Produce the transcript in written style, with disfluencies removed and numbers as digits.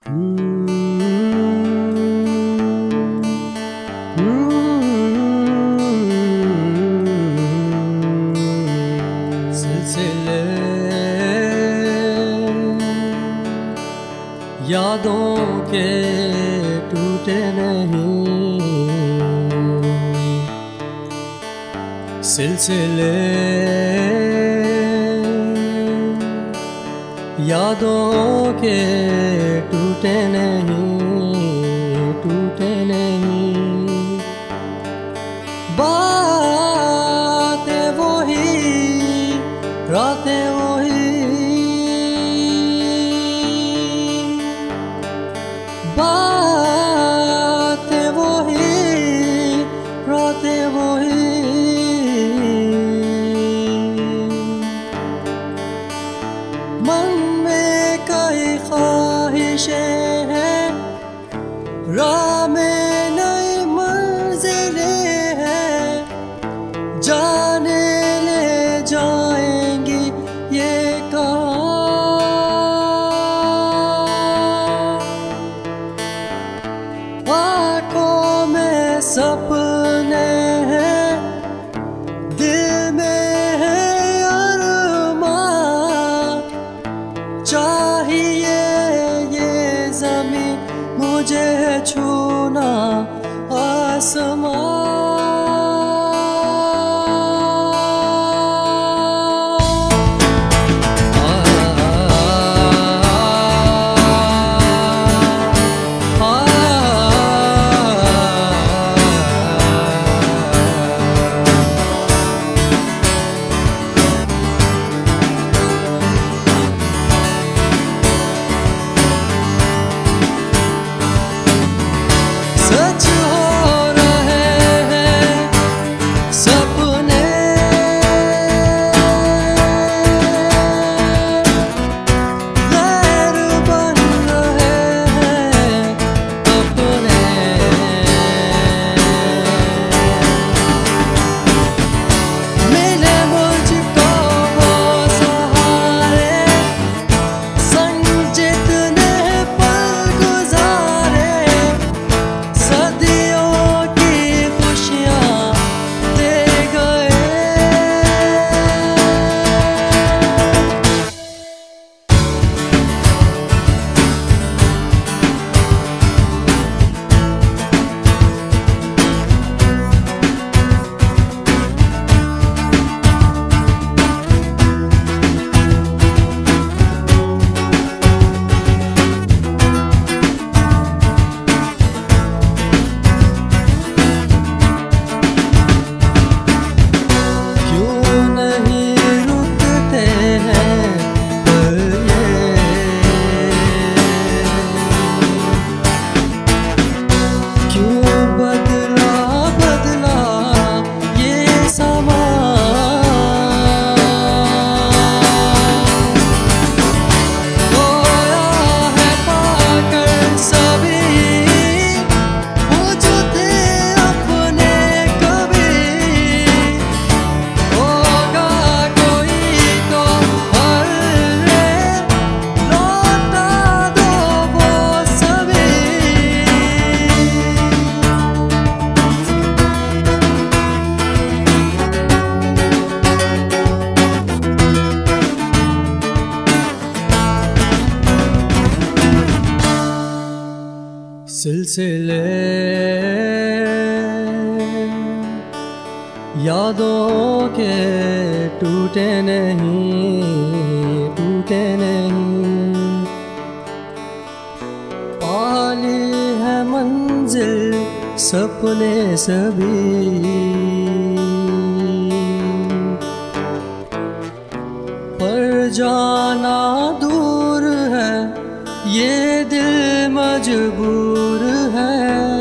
सिलसिले यादों के टूटे नहीं, सिलसिले यादों के टूटे नहीं, टूटे नहीं। बातें वही, रातें वही, बातें वही, रातें वही। मन में कई ख्वाहिशें हैं, राह में नई मंजिलें हैं, जाने ले जाएंगी ये कहाँ। आँखों में सपने हैं, दिल में है अरमां, चाहिए ये ज़मीं मुझे छूना आसमां। सच हो रहे हैं सपने, गैर बन रहे हैं अपने। मिले मुझको वो सहारे, संग जितने पल गुजारे, सदियों की खुशियाँ दे गए। क्यों नहीं रुकते हैं पल ये, क्यों बदला बदला ये समा। खोया है पाकर सभी वो जो थे अपने कभी, होगा कोई तो हल रे, लौटा दो वो सभी। सिलसिले यादों के टूटे नहीं, टूटे नहीं। पाली है मंजिल सपने सभी, पर जाना दूर है ये दिल मजबूर है।